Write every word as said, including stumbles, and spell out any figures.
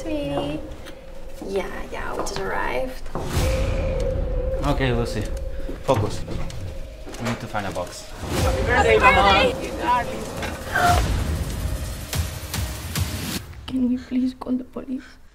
sweetie. Yeah, yeah, we just arrived. Okay, Lucy. Focus. We need to find a box. Happy birthday, Mama! Can we please call the police?